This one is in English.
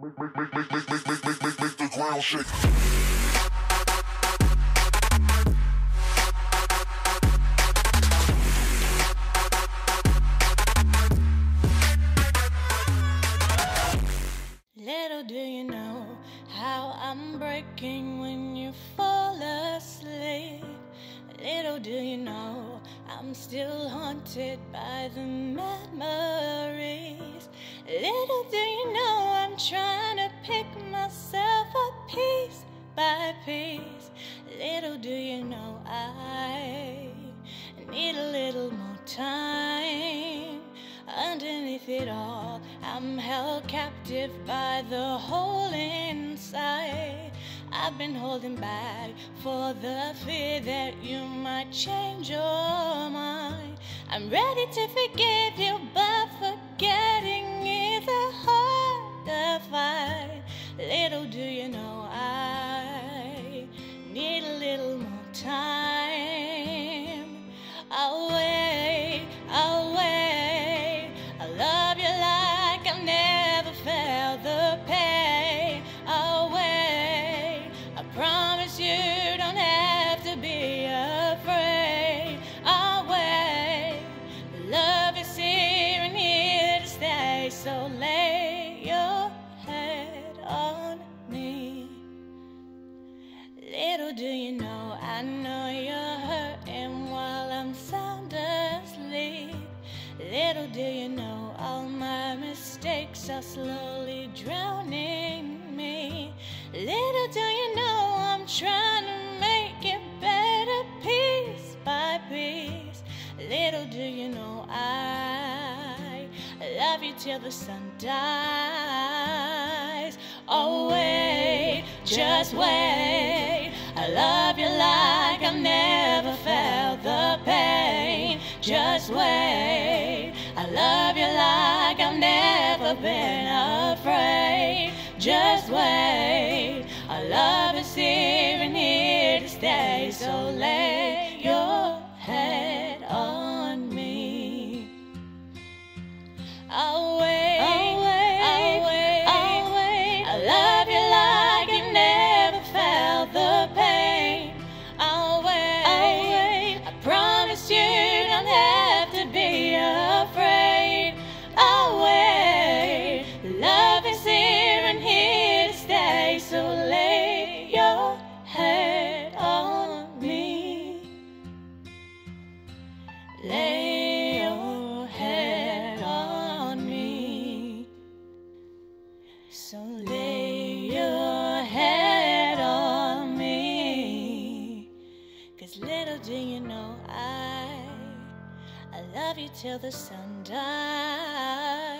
Make the ground shake. Little do you know how I'm breaking when you fall asleep. Little do you know I'm still haunted by the memories. Little do you know I'm trying to pick myself up piece by piece. Little do you know I need a little more time. Underneath it all, I'm held captive by the hole inside. I've been holding back for the fear that you might change your mind. I'm ready to forgive you, but forgetting is a harder fight. Little do you know I need a little more time. I'll wait, I'll wait. I love you like I've never felt the pain. I'll wait. I promise you don't have to be afraid. I'll wait. Love is here and here to stay. So lay your head on me. Little do you know, I know you're hurting while I'm sound asleep. Little do you know, all my mistakes are slowly drowning me. Little do you know, I'm trying to make it better piece by piece. Little do you know, I love you till the sun dies. Oh wait, just wait. I love you like I've never felt the pain. Just wait. I love you like I've never been afraid. Just wait. Our love is here and here to stay. So lay your head on me. I'll wait, I'll wait, I'll wait, I'll wait. I love you like you've never felt the pain. I'll wait, I promise you don't have to be afraid. I'll wait, love is here and here to stay. So lay your head on me. Lay your head on me. So lay your head on me. 'Cause little do you know I love you till the sun dies.